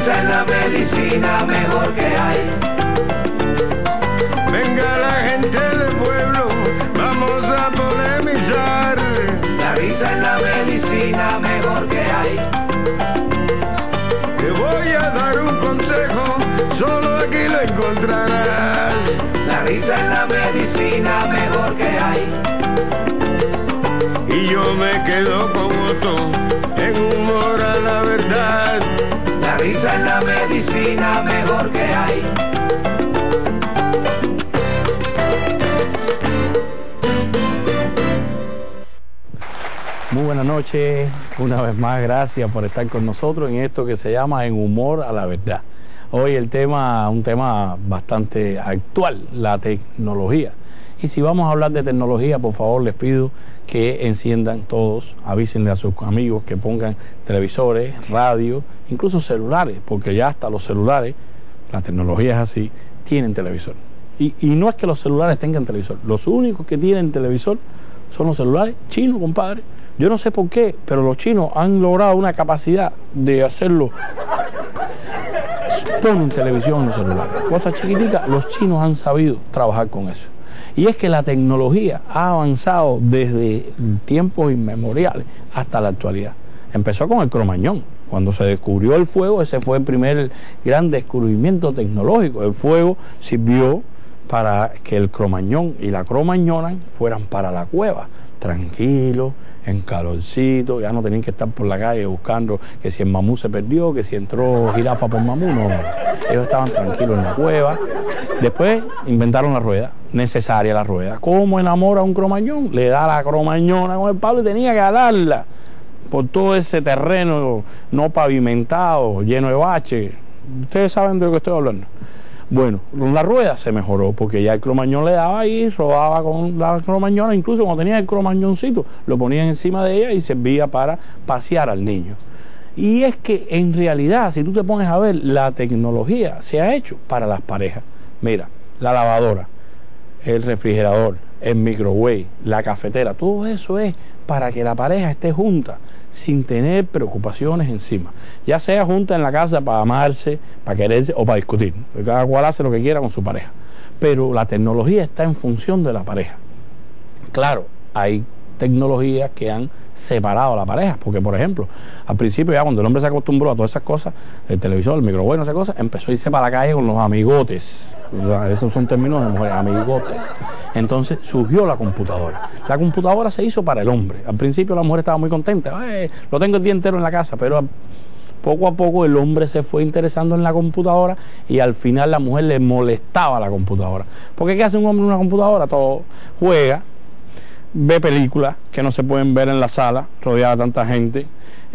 risa es la medicina mejor que hay. Venga la gente del pueblo, vamos a polemizar. La risa es la medicina mejor que hay. Te voy a dar un consejo, solo aquí lo encontrarás. La risa es la medicina mejor que hay. Y yo me quedo con Otto, en humor a la verdad. La risa es la medicina mejor que hay. Muy buenas noches, una vez más gracias por estar con nosotros en esto que se llama En Humor a la Verdad. Hoy un tema bastante actual, la tecnología. Y si vamos a hablar de tecnología, por favor les pido que enciendan todos, avísenle a sus amigos que pongan televisores, radio, incluso celulares, porque ya hasta los celulares, la tecnología es así, tienen televisor. Y no es que los celulares tengan televisor, los únicos que tienen televisor son los celulares chinos, compadre. Yo no sé por qué, pero los chinos han logrado una capacidad de hacerlo. Ponen televisión en los celulares, cosas chiquiticas, los chinos han sabido trabajar con eso. Y es que la tecnología ha avanzado desde tiempos inmemoriales hasta la actualidad. Empezó con el Cromañón. Cuando se descubrió el fuego, ese fue el primer gran descubrimiento tecnológico. El fuego sirvió para que el cromañón y la cromañona fueran para la cueva, tranquilos, en calorcito, ya no tenían que estar por la calle buscando que si el mamú se perdió, que si entró jirafa por mamú, no. Ellos estaban tranquilos en la cueva. Después inventaron la rueda, necesaria la rueda. ¿Cómo enamora a un cromañón? Le da la cromañona con el palo y tenía que jalarla por todo ese terreno no pavimentado, lleno de baches. Ustedes saben de lo que estoy hablando. Bueno, la rueda se mejoró porque ya el cromañón le daba ahí, rodaba con la cromañona, incluso cuando tenía el cromañoncito, lo ponían encima de ella y servía para pasear al niño. Y es que en realidad, si tú te pones a ver, la tecnología se ha hecho para las parejas. Mira, la lavadora, el refrigerador, el microwave, la cafetera, todo eso es para que la pareja esté junta sin tener preocupaciones encima, ya sea junta en la casa para amarse, para quererse o para discutir. Cada cual hace lo que quiera con su pareja, pero la tecnología está en función de la pareja. Claro, hay tecnologías que han separado a la pareja, porque por ejemplo, al principio ya cuando el hombre se acostumbró a todas esas cosas, el televisor, el microwave, no esas cosas, empezó a irse para la calle con los amigotes. O sea, esos son términos de mujeres, amigotes. Entonces surgió la computadora. La computadora se hizo para el hombre. Al principio la mujer estaba muy contenta, lo tengo el día entero en la casa, pero poco a poco el hombre se fue interesando en la computadora y al final la mujer le molestaba la computadora. Porque ¿qué hace un hombre en una computadora? Todo juega, ve películas que no se pueden ver en la sala, rodeada de tanta gente,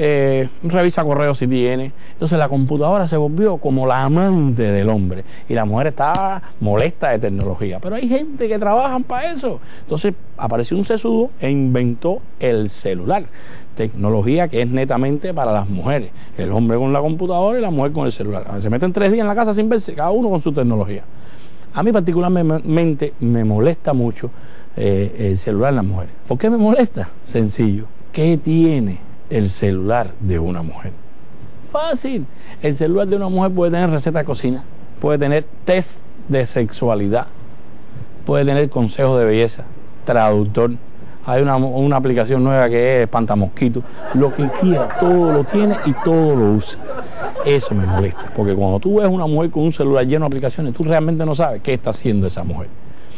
revisa correos si tiene. Entonces la computadora se volvió como la amante del hombre y la mujer estaba molesta de tecnología. Pero hay gente que trabaja para eso. Entonces apareció un sesudo e inventó el celular. Tecnología que es netamente para las mujeres. El hombre con la computadora y la mujer con el celular. Se meten 3 días en la casa sin verse, cada uno con su tecnología. A mí particularmente me molesta mucho el celular en las mujeres. ¿Por qué me molesta? Sencillo. ¿Qué tiene el celular de una mujer? Fácil. El celular de una mujer puede tener receta de cocina, puede tener test de sexualidad, puede tener consejos de belleza, traductor. Hay una aplicación nueva que es espantamosquitos. Lo que quiera, todo lo tiene y todo lo usa. Eso me molesta, porque cuando tú ves una mujer con un celular lleno de aplicaciones, tú realmente no sabes qué está haciendo esa mujer.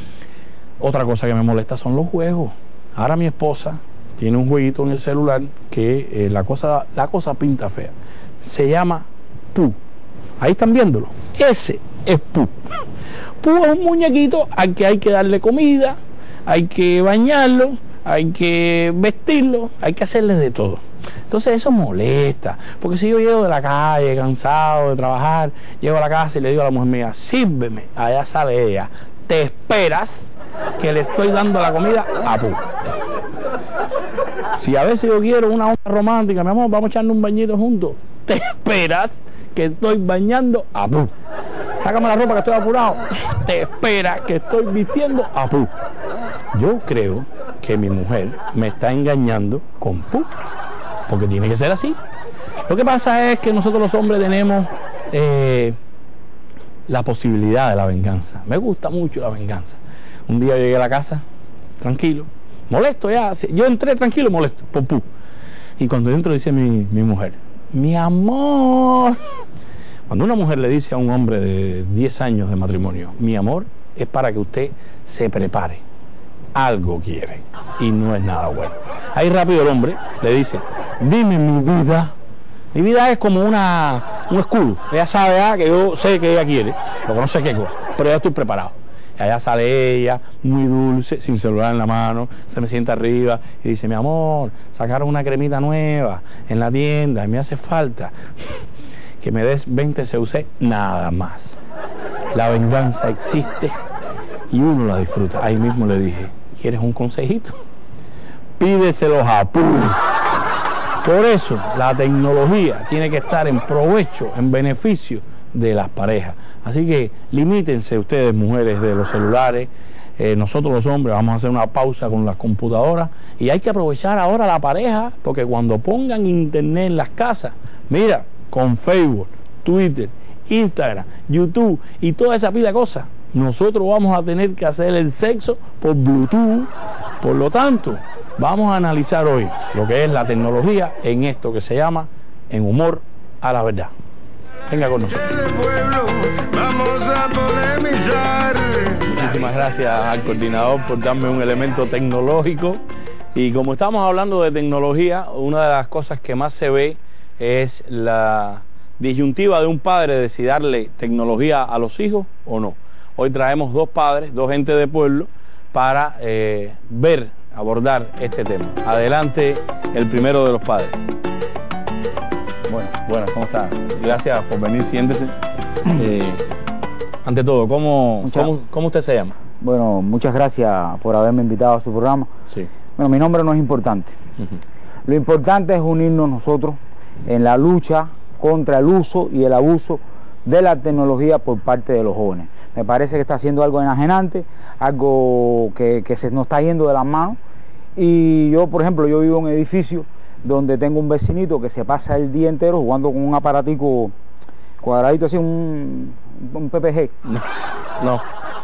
Otra cosa que me molesta son los juegos. Ahora mi esposa tiene un jueguito en el celular que la cosa pinta fea. Se llama Pooh. Ahí están viéndolo. Ese es Pooh. Pooh es un muñequito al que hay que darle comida, hay que bañarlo, hay que vestirlo, hay que hacerle de todo. Entonces eso molesta, porque si yo llego de la calle cansado de trabajar, llego a la casa y le digo a la mujer mía, sírveme, allá sale ella, te esperas que le estoy dando la comida a Pooh. Si a veces yo quiero una onda romántica, mi amor, vamos a echarnos un bañito juntos, te esperas que estoy bañando a Pooh. Sácame la ropa que estoy apurado, te espera que estoy vistiendo a Pooh. Yo creo que mi mujer me está engañando con Pooh, porque tiene que ser así. Lo que pasa es que nosotros los hombres tenemos la posibilidad de la venganza. Me gusta mucho la venganza. Un día llegué a la casa, tranquilo, molesto ya. Yo entré tranquilo, molesto, popú. Y cuando entro dice mi mujer, mi amor. Cuando una mujer le dice a un hombre de 10 años de matrimonio, mi amor, es para que usted se prepare. Algo quiere y no es nada bueno. Ahí rápido el hombre le dice, dime mi vida. Mi vida es como un escudo. Ella sabe que yo sé que ella quiere, lo que no sé qué cosa, pero ya estoy preparado. Y allá sale ella, muy dulce, sin celular en la mano, se me sienta arriba y dice, mi amor, sacaron una cremita nueva en la tienda y me hace falta que me des 20 CUC, nada más. La venganza existe y uno la disfruta. Ahí mismo le dije, ¿quieres un consejito? Pídeselos a Pum. Por eso la tecnología tiene que estar en provecho, en beneficio de las parejas. Así que limítense ustedes, mujeres, de los celulares. Nosotros los hombres vamos a hacer una pausa con las computadoras y hay que aprovechar ahora la pareja, porque cuando pongan internet en las casas, mira, con Facebook, Twitter, Instagram, YouTube y toda esa pila de cosas, nosotros vamos a tener que hacer el sexo por Bluetooth. Por lo tanto, vamos a analizar hoy lo que es la tecnología en esto que se llama En Humor a la Verdad. Venga con nosotros. Vamos a polemizar. Muchísimas gracias al coordinador por darme un elemento tecnológico. Y como estamos hablando de tecnología, una de las cosas que más se ve es la disyuntiva de un padre de si darle tecnología a los hijos o no. Hoy traemos dos padres, dos gentes de pueblo, para abordar este tema. Adelante, el primero de los padres. Bueno, ¿cómo está? Gracias por venir, siéntese. Ante todo, ¿cómo usted se llama? Bueno, muchas gracias por haberme invitado a su programa. Sí. Bueno, mi nombre no es importante. Lo importante es unirnos nosotros en la lucha contra el uso y el abuso de la tecnología por parte de los jóvenes. Me parece que está haciendo algo enajenante, algo que se nos está yendo de las manos. Y yo, por ejemplo, yo vivo en un edificio donde tengo un vecinito que se pasa el día entero jugando con un aparatico cuadradito así, un PPG. No,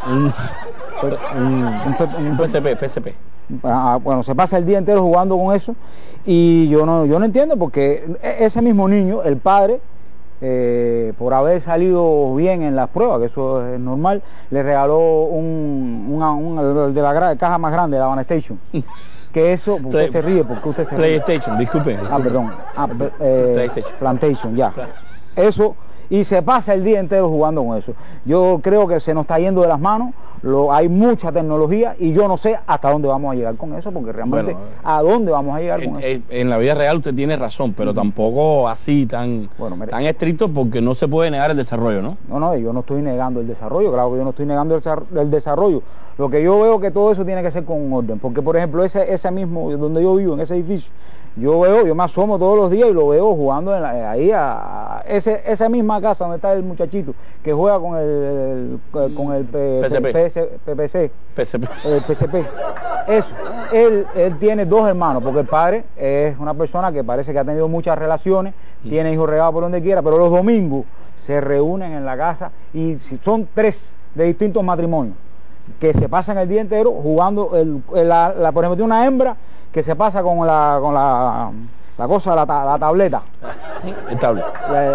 un PSP. Bueno, se pasa el día entero jugando con eso y yo no entiendo, porque ese mismo niño, el padre, por haber salido bien en las pruebas, que eso es normal, le regaló de la caja más grande, la PlayStation. Que eso, usted se ríe, porque usted se ríe. PlayStation, disculpe. Perdón. PlayStation. PlayStation, ya. Eso, y se pasa el día entero jugando con eso. Yo creo que se nos está yendo de las manos, hay mucha tecnología y yo no sé hasta dónde vamos a llegar con eso, porque realmente ¿a dónde vamos a llegar con eso? En la vida real usted tiene razón, pero tampoco así tan estricto, porque no se puede negar el desarrollo, ¿no? No, yo no estoy negando el desarrollo, claro que yo no estoy negando el desarrollo. Lo que yo veo que todo eso tiene que ser con un orden, porque por ejemplo ese mismo, donde yo vivo, en ese edificio, yo me asomo todos los días y lo veo jugando ahí esa misma casa donde está el muchachito que juega con el PSP. Eso, él tiene dos hermanos, porque el padre es una persona que parece que ha tenido muchas relaciones, tiene hijos regados por donde quiera, pero los domingos se reúnen en la casa y son 3 de distintos matrimonios que se pasan el día entero jugando, por ejemplo, tiene una hembra que se pasa con la tableta. El tablet.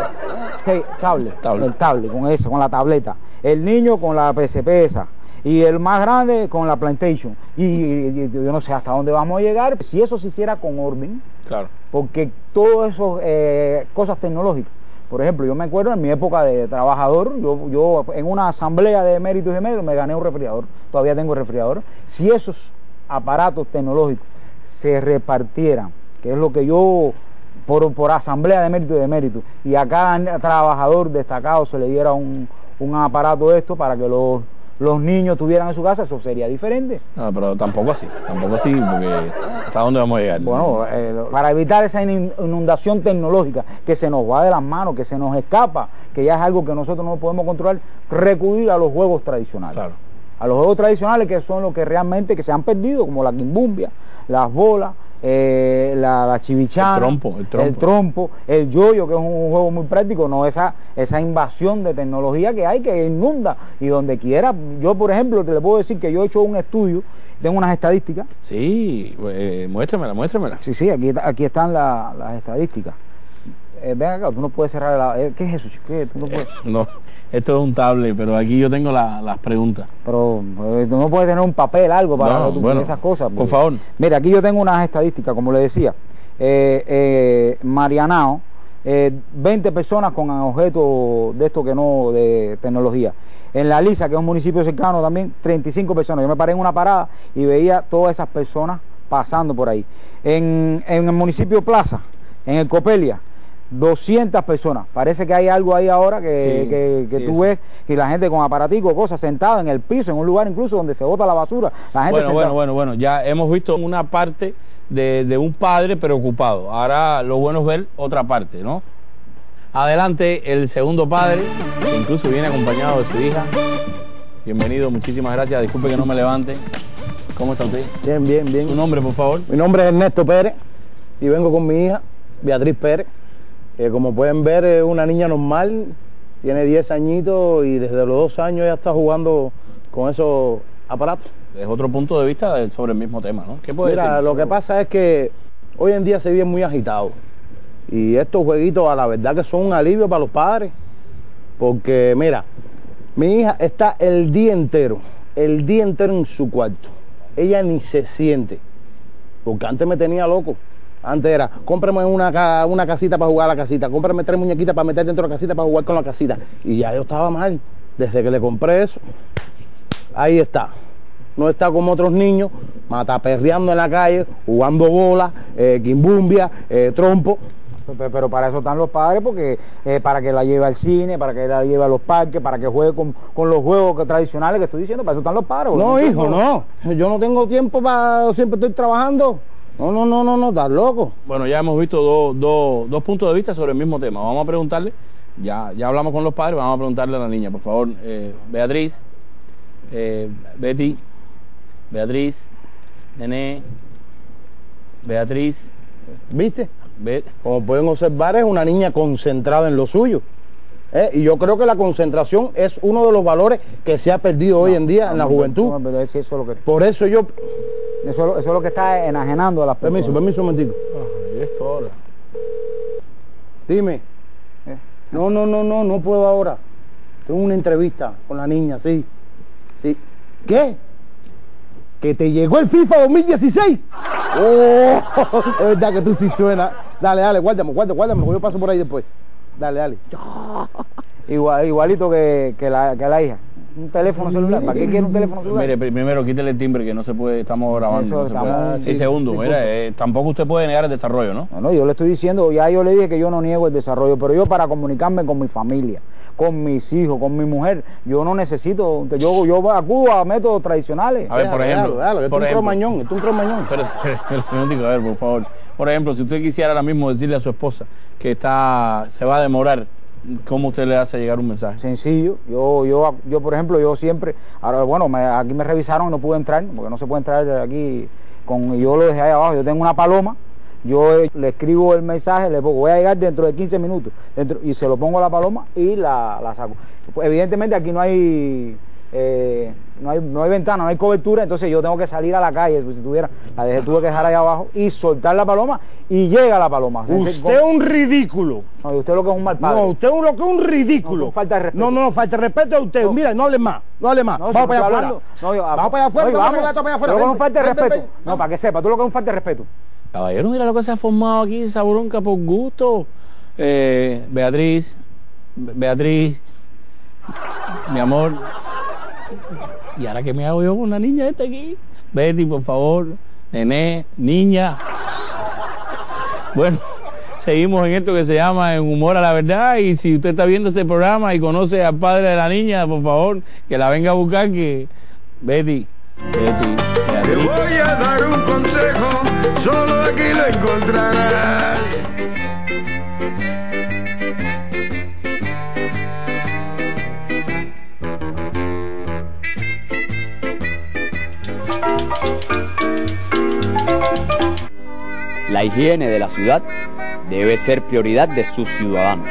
El tablet, con la tableta. El niño con la PSP esa. Y el más grande con la PlayStation. Y yo no sé hasta dónde vamos a llegar si eso se hiciera con orden. Claro. Porque todo eso, cosas tecnológicas. Por ejemplo, yo me acuerdo en mi época de trabajador, yo en una asamblea de méritos y medios me gané un refrigerador. Todavía tengo refrigerador. Si esos aparatos tecnológicos se repartieran, que es lo que yo, por asamblea de mérito, y a cada trabajador destacado se le diera un aparato de esto para que los niños tuvieran en su casa, eso sería diferente. No, pero tampoco así, porque ¿hasta dónde vamos a llegar? Bueno, para evitar esa inundación tecnológica que se nos va de las manos, que se nos escapa, que ya es algo que nosotros no podemos controlar, recurrir a los juegos tradicionales. Claro. A los juegos tradicionales, que son los que realmente que se han perdido, como la quimbumbia, las bolas, la chivichana, el trompo, el yoyo, que es un juego muy práctico, no esa invasión de tecnología que inunda y donde quiera. Yo, por ejemplo, te le puedo decir que yo he hecho un estudio, tengo unas estadísticas. Sí, muéstramela. Sí, aquí están las estadísticas. Ven acá, tú no puedes cerrar ¿qué es eso, chico? ¿Tú no puedes? No, esto es un tablet, pero aquí yo tengo las preguntas. Pero tú no puedes tener un papel, algo para esas cosas. Porque, por favor. Mira, aquí yo tengo unas estadísticas, como le decía. Marianao, 20 personas con objetos de esto de tecnología. En La Lisa, que es un municipio cercano también, 35 personas. Yo me paré en una parada y veía todas esas personas pasando por ahí. En el municipio Plaza, en el Copelia, 200 personas. Parece que hay algo ahí ahora que tú ves que la gente con aparatico, cosas, sentada en el piso, en un lugar incluso donde se bota la basura. La gente bueno, ya hemos visto una parte de un padre preocupado. Ahora lo bueno es ver otra parte, ¿no? Adelante el segundo padre, que incluso viene acompañado de su hija. Bienvenido, muchísimas gracias. Disculpe que no me levante. ¿Cómo está usted? Bien. ¿Su nombre, por favor? Mi nombre es Ernesto Pérez y vengo con mi hija, Beatriz Pérez. Como pueden ver, es una niña normal, tiene 10 añitos y desde los 2 años ya está jugando con esos aparatos. Es otro punto de vista sobre el mismo tema, ¿no? ¿Qué puede decir? Lo que pasa es que hoy en día se vive muy agitado y estos jueguitos a la verdad que son un alivio para los padres, porque mira, mi hija está el día entero en su cuarto. Ella ni se siente, porque antes me tenía loco. Antes era, cómprame una casita para jugar a la casita, cómprame 3 muñequitas para meter dentro de la casita para jugar con la casita. Y ya yo estaba mal. Desde que le compré eso, ahí está. No está como otros niños, mataperreando en la calle, jugando bola, quimbumbia, trompo. Pero para eso están los padres, porque para que la lleve al cine, para que la lleve a los parques, para que juegue con los juegos tradicionales que estoy diciendo, para eso están los padres. No, hijo, no. Yo no tengo tiempo siempre estoy trabajando. No, estás loco. Bueno, ya hemos visto dos puntos de vista sobre el mismo tema. Vamos a preguntarle, ya hablamos con los padres, vamos a preguntarle a la niña, por favor. Beatriz, Betty, Beatriz, Nené, Beatriz. ¿Viste? Como pueden observar, es una niña concentrada en lo suyo. Y yo creo que la concentración es uno de los valores que se ha perdido hoy en día en la juventud. Por eso yo... Eso es lo que está enajenando a las personas. Permiso un momentico. ¿Y esto ahora? Dime. No puedo ahora. Tengo una entrevista con la niña, sí. ¿Qué? ¿Que te llegó el FIFA 2016? Oh, es verdad que tú sí suena. Dale, guárdame, yo paso por ahí después. Dale. Igualito que la hija. Un teléfono celular, ¿para qué quiere un teléfono celular? Mire, primero quítele el timbre, que no se puede, estamos grabando. Y segundo, tampoco usted puede negar el desarrollo, ¿no? No, yo le estoy diciendo, ya yo le dije que yo no niego el desarrollo, pero yo para comunicarme con mi familia, con mis hijos, con mi mujer, yo no necesito, yo acudo a métodos tradicionales. A ver, por ejemplo. Es un cromañón. Pero, a ver, por favor. Por ejemplo, si usted quisiera ahora mismo decirle a su esposa que se va a demorar, ¿cómo usted le hace llegar un mensaje? Sencillo. Yo por ejemplo, yo siempre, ahora bueno, aquí me revisaron y no pude entrar, porque no se puede entrar aquí, yo lo dejé ahí abajo, yo tengo una paloma, yo le escribo el mensaje, le pongo, voy a llegar dentro de 15 minutos, y se lo pongo a la paloma y la saco. Pues, evidentemente aquí no hay ventana, no hay cobertura, entonces yo tengo que salir a la calle, pues, si tuve que dejar ahí abajo y soltar la paloma y llega la paloma. Usted es un ridículo. No, usted lo que es un mal padre. No, usted es lo que es un ridículo. No, falta de respeto. No, falta de respeto a usted. No. Mira, no hable más. Vamos para allá afuera. Vamos para allá afuera. Tú lo que es un falta de respeto. No, para que sepa, tú lo que es un falta de respeto. Caballero, mira lo que se ha formado aquí, esa bronca por gusto. Beatriz, mi amor. ¿Y ahora qué me hago yo con una niña esta aquí? Betty, por favor. Nené, niña. Bueno, seguimos en esto que se llama En Humor a la Verdad. Y si usted está viendo este programa y conoce al padre de la niña, por favor, que la venga a buscar, que... Betty. Te voy a dar un consejo, solo aquí lo encontrarás. La higiene de la ciudad debe ser prioridad de sus ciudadanos.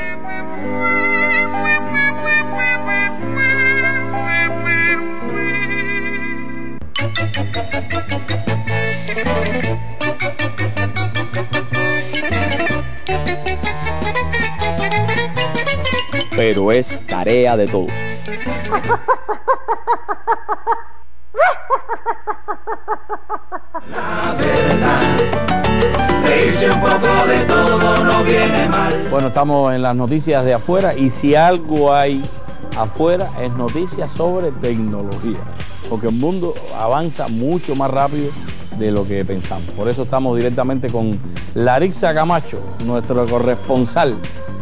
Pero es tarea de todos. La verdad, reírse un poco de todo no viene mal. Bueno, estamos en las noticias de afuera y si algo hay afuera es noticias sobre tecnología, porque el mundo avanza mucho más rápido de lo que pensamos. Por eso estamos directamente con Larissa Camacho, nuestro corresponsal,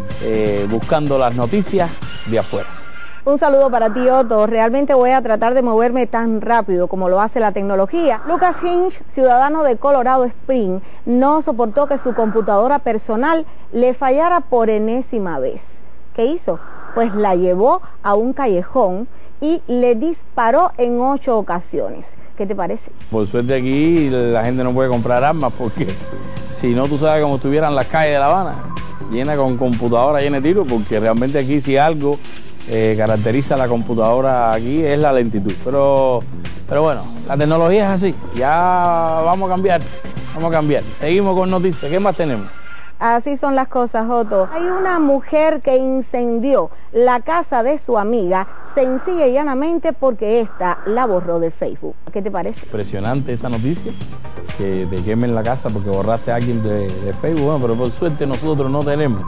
buscando las noticias de afuera. Un saludo para ti, Otto. Realmente voy a tratar de moverme tan rápido como lo hace la tecnología. Lucas Hinch, ciudadano de Colorado Springs, no soportó que su computadora personal le fallara por enésima vez. ¿Qué hizo? Pues la llevó a un callejón y le disparó en 8 ocasiones. ¿Qué te parece? Por suerte aquí la gente no puede comprar armas porque si no, tú sabes cómo estuvieran las calles de La Habana, llenas con computadoras, llenas de tiros, porque realmente aquí si algo caracteriza a la computadora aquí es la lentitud. Pero bueno, la tecnología es así, ya vamos a cambiar. Seguimos con noticias, ¿qué más tenemos? Así son las cosas, Otto. Hay una mujer que incendió la casa de su amiga sencilla y llanamente porque ésta la borró de Facebook. ¿Qué te parece? Impresionante esa noticia, que te quemen la casa porque borraste a alguien de Facebook. Bueno, pero por suerte nosotros no tenemos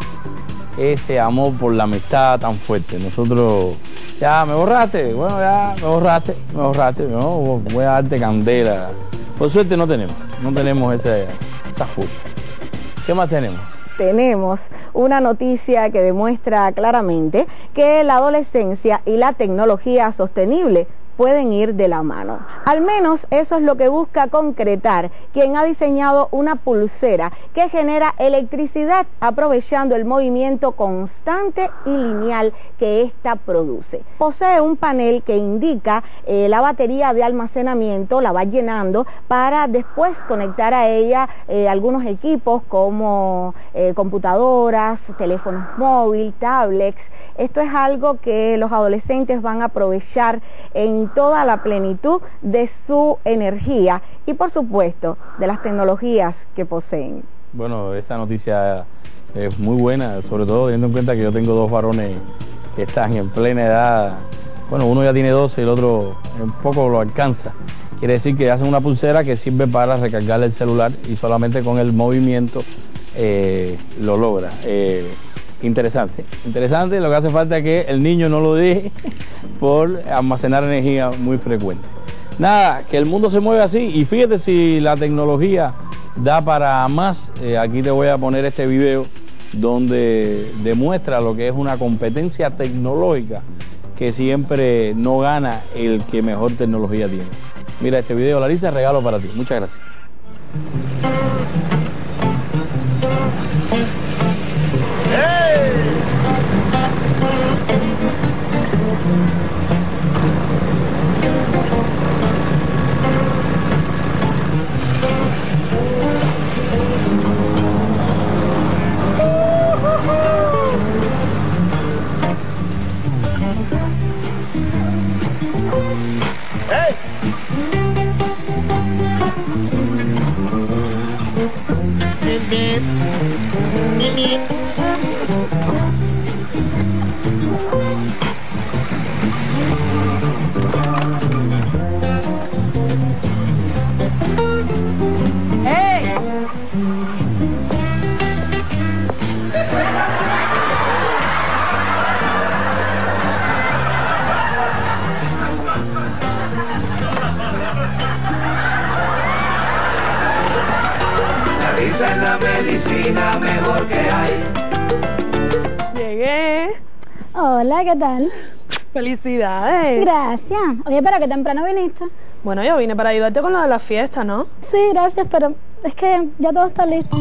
ese amor por la amistad tan fuerte. Nosotros, ya me borraste, bueno, ya me borraste, no, voy a darte candela. Por suerte no tenemos esa furia. ¿Qué más tenemos? Tenemos una noticia que demuestra claramente que la adolescencia y la tecnología sostenible pueden ir de la mano. Al menos eso es lo que busca concretar quien ha diseñado una pulsera que genera electricidad aprovechando el movimiento constante y lineal que ésta produce. Posee un panel que indica la batería de almacenamiento, la va llenando para después conectar a ella algunos equipos como computadoras, teléfonos móviles, tablets. Esto es algo que los adolescentes van a aprovechar en toda la plenitud de su energía y por supuesto de las tecnologías que poseen. Bueno, esa noticia es muy buena, sobre todo teniendo en cuenta que yo tengo 2 varones que están en plena edad. Bueno, uno ya tiene 12 y el otro un poco lo alcanza. Quiere decir que hacen una pulsera que sirve para recargar el celular y solamente con el movimiento lo logra. Interesante, lo que hace falta es que el niño no lo deje por almacenar energía muy frecuente. Nada, que el mundo se mueve así y fíjate si la tecnología da para más. Aquí te voy a poner este video donde demuestra lo que es una competencia tecnológica que siempre no gana el que mejor tecnología tiene. Mira este video, Larissa, regalo para ti. Muchas gracias. Esa es la medicina mejor que hay. Llegué. Hola, ¿qué tal? Felicidades. Gracias. Oye, pero qué temprano viniste. Bueno, yo vine para ayudarte con lo de la fiesta, ¿no? Sí, gracias, pero es que ya todo está listo.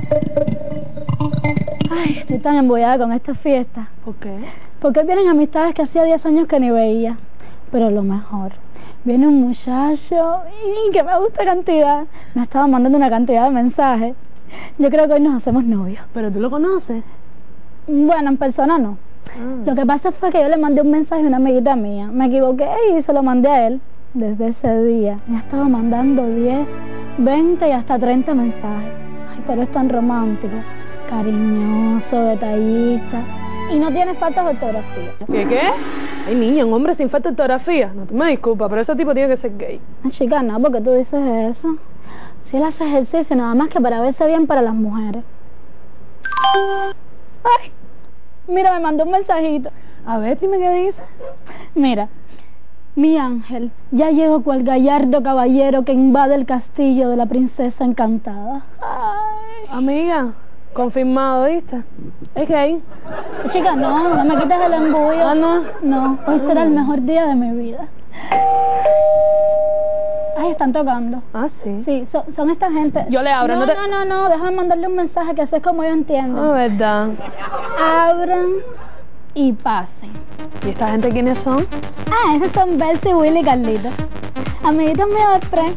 Ay, estoy tan embollada con esta fiesta. ¿Por qué? Porque vienen amistades que hacía 10 años que ni veía. Pero lo mejor, viene un muchacho y que me gusta cantidad. Me ha estado mandando una cantidad de mensajes. Yo creo que hoy nos hacemos novios. ¿Pero tú lo conoces? Bueno, en persona no. Lo que pasa fue que yo le mandé un mensaje a una amiguita mía. Me equivoqué y se lo mandé a él. Desde ese día me ha estado mandando 10, 20 y hasta 30 mensajes. Ay, pero es tan romántico, cariñoso, detallista y no tiene faltas de ortografía. ¿Qué? Ay, niña, un hombre sin falta de ortografía. No, tú me disculpas, pero ese tipo tiene que ser gay. No, chica, no, porque tú dices eso. Si él hace ejercicio nada más que para verse bien para las mujeres. Ay, mira, me mandó un mensajito. A ver, dime qué dice. Mira, mi ángel ya llegó cual gallardo caballero que invade el castillo de la princesa encantada. Ay. Amiga, confirmado, ¿viste? Es gay. Chica, no me quites el embullo. Ah, ¿no? No, hoy será el mejor día de mi vida. Ay, están tocando. Ah, sí. Sí, son esta gente. Yo le abro. No, déjame mandarle un mensaje que así es como yo entiendo. Ah, ¿verdad? Abran y pasen. ¿Y esta gente quiénes son? Ah, esos son Betsy, Willy y Carlito. Amiguitos míos de pre.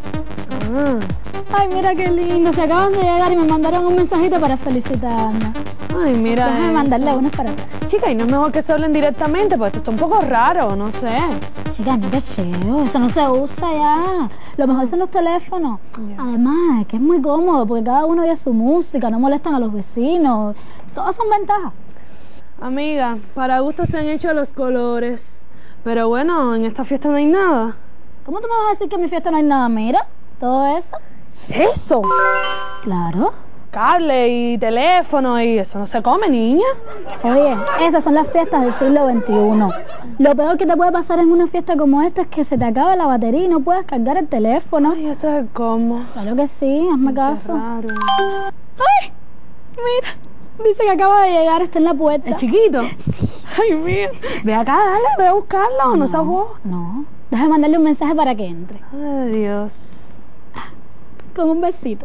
Ay, mira qué lindo. Se acaban de llegar y me mandaron un mensajito para felicitarme. Ay, mira. Déjame mandarle unos para atrás. Chica, y no es mejor que se hablen directamente, porque esto está un poco raro, no sé. Chica, no te cheo, eso no se usa ya. Lo mejor son los teléfonos. Yeah. Además, es que es muy cómodo, porque cada uno oye su música, no molestan a los vecinos. Todas son ventajas. Amiga, para gusto se han hecho los colores. Pero bueno, en esta fiesta no hay nada. ¿Cómo tú me vas a decir que en mi fiesta no hay nada? Mira, todo eso. ¿Eso? Claro. Cable y teléfono y eso no se come, niña. Oye, esas son las fiestas del siglo XXI. Lo peor que te puede pasar en una fiesta como esta es que se te acabe la batería y no puedas cargar el teléfono. Ay, esto es cómo. Claro que sí, hazme caso. Qué raro. Ay, mira, dice que acaba de llegar, está en la puerta. ¿Es chiquito? Sí. Ay, mira. Ve acá, dale, ve a buscarlo, no seas vos. No, déjame mandarle un mensaje para que entre. Ay, Dios. Con un besito.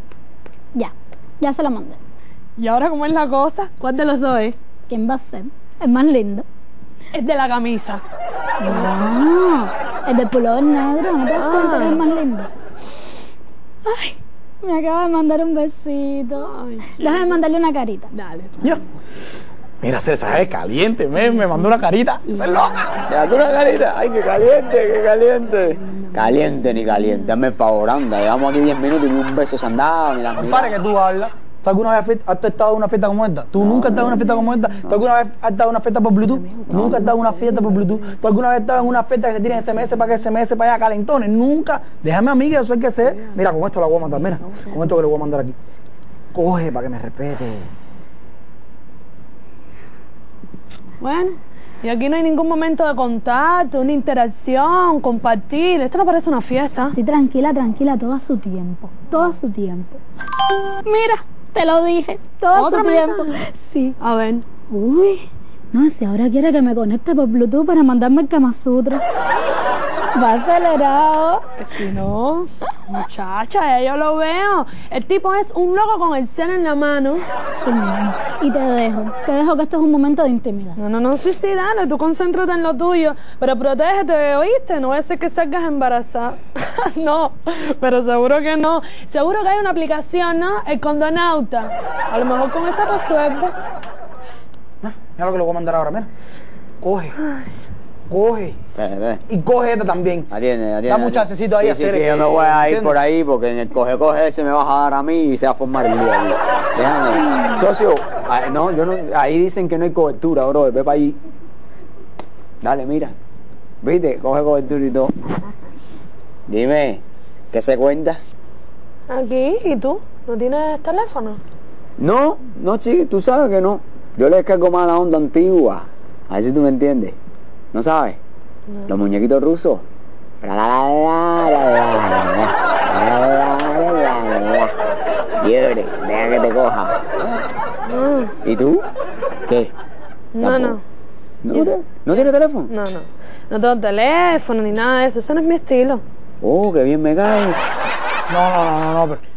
Ya se lo mandé. ¿Y ahora cómo es la cosa? ¿Cuál de los dos es? ¿Quién va a ser? El más lindo. Es de la camisa. No, el del pullover negro. ¿No te das cuenta que es el más lindo? Ay, me acaba de mandar un besito. Ay, déjame mandarle una carita. Dale. Yo. Mira, César, es caliente, me mandó una carita. ¡Es loca! ¿Me mandó una carita? ¡Ay, qué caliente, qué caliente! Caliente ni caliente, hazme el favor, anda. Llevamos aquí 10 minutos y ni un beso se han dado, ni las miradas. Para que tú hablas. ¿Tú alguna vez has estado en una fiesta como esta? ¿Tú nunca has estado en una fiesta como esta? ¿Tú alguna vez has estado en una fiesta por Bluetooth? ¿Nunca has estado en una fiesta por Bluetooth? ¿Tú alguna vez has estado en una fiesta que se tiren SMS para que SMS para allá calentones? Nunca. Déjame a mí que eso hay que hacer. Mira, con esto la voy a mandar, mira. Con esto que le voy a mandar aquí. Coge para que me respete. Bueno, y aquí no hay ningún momento de contacto, una interacción, compartir. Esto no parece una fiesta. Sí, tranquila, todo a su tiempo. Todo a su tiempo. Mira, te lo dije. Todo a su tiempo. Sí. A ver. Uy, no, si ahora quiere que me conecte por Bluetooth para mandarme el Kama Sutra. Va acelerado. Que si no, muchacha, ya yo lo veo. El tipo es un loco con el cel en la mano. Sí, mismo. Y te dejo que esto es un momento de intimidad. No, sí, dale, tú concéntrate en lo tuyo. Pero protégete, ¿oíste? No voy a hacer que salgas embarazada. No, pero seguro que no. Seguro que hay una aplicación, ¿no? El Condonauta. A lo mejor con esa resuelve. Mira lo que le voy a mandar ahora, mira. Coge. Coge. Ve. Y coge esta también. Atiende. Dame un chancecito ahí a hacer. Sí, yo me voy a ir por ahí porque en el coge se me vas a dar a mí y se va a formar el día. Déjame. Socio, no, ahí dicen que no hay cobertura, bro. Ve para ahí. Dale, mira. ¿Viste? Coge cobertura y todo. Dime, ¿qué se cuenta? Aquí, ¿y tú? ¿No tienes teléfono? No, chico, tú sabes que no. Yo le descargo más la onda antigua. A ver si tú me entiendes. ¿No sabes? No. Los muñequitos rusos. Liebre, deja que te coja. ¿Y tú? ¿Qué? No. ¿No tienes teléfono? No tengo teléfono ni nada de eso. Eso no es mi estilo. Oh, qué bien me caes. No, pero...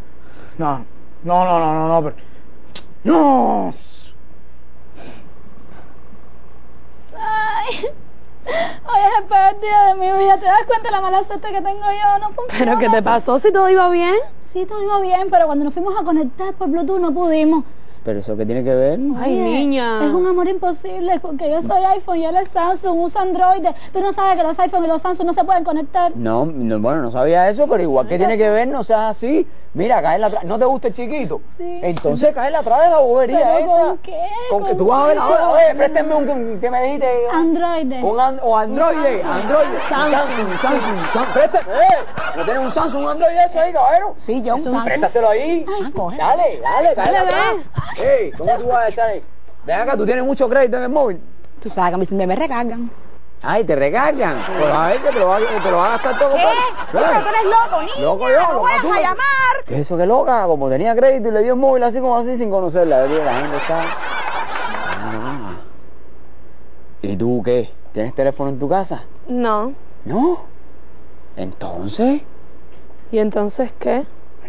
No, pero... ¡No! Ay, hoy es el peor día de mi vida. ¿Te das cuenta de la mala suerte que tengo yo? No funciona. ¿Pero qué te pasó si todo iba bien? Sí, todo iba bien, pero cuando nos fuimos a conectar por Bluetooth no pudimos. ¿Pero eso qué tiene que ver? Ay, Oye, niña. Es un amor imposible porque yo soy iPhone y él es Samsung, usa Android. Tú no sabes que los iPhone y los Samsung no se pueden conectar. No, bueno, no sabía eso, pero igual que tiene que ver, no seas así. Mira, caerla atrás. ¿No te gusta el chiquito? Sí. Entonces caerla atrás de la bobería ¿Pero esa. con qué? Con que ¿Con tú vas a ver qué? ahora, oye, préstame un que me dijiste. Android. O Android, Android. Samsung. Préstame, ¿no tienes un Samsung, un Android eso ahí, caballero? Sí, yo un Samsung. Préstaselo ahí. coge. Dale, caerla atrás. Ey, ¿cómo tú vas a estar ahí? Ven acá, tú tienes mucho crédito en el móvil. Tú sabes que a mí me recargan. Ay, te recargan. Pues a ver que te lo va a gastar todo. ¿Qué? Tú eres loco, niña. Loco yo, No loca vayas tú. a llamar. ¿Qué es eso que loca? Como tenía crédito y le dio el móvil así como así sin conocerla. La gente está... Ah. ¿Y tú qué? ¿Tienes teléfono en tu casa? No. ¿No? ¿Entonces? ¿Y entonces qué?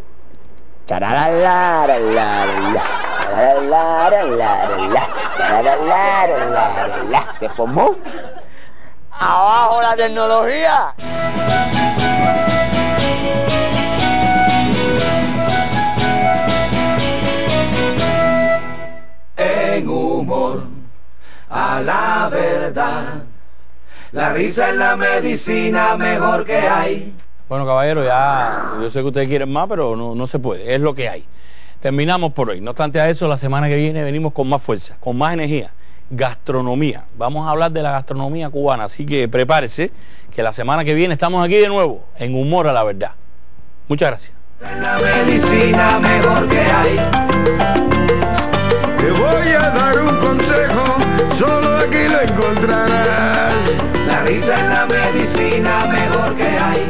¿Se formó? ¡Abajo la tecnología! En humor a la verdad, la risa es la medicina mejor que hay. Bueno, caballero, ya yo sé que ustedes quieren más, pero no se puede, es lo que hay. Terminamos por hoy. No obstante a eso, la semana que viene venimos con más fuerza, con más energía. Gastronomía. Vamos a hablar de la gastronomía cubana, así que prepárese, que la semana que viene estamos aquí de nuevo, en Humor a la Verdad. Muchas gracias. Es la medicina mejor que hay. Te voy a dar un consejo, solo aquí lo encontrarás. La risa es la medicina mejor que hay.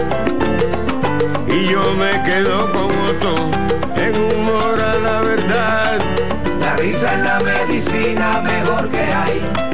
Y yo me quedo con Otto, en Humor a la Verdad. La risa es la medicina mejor que hay.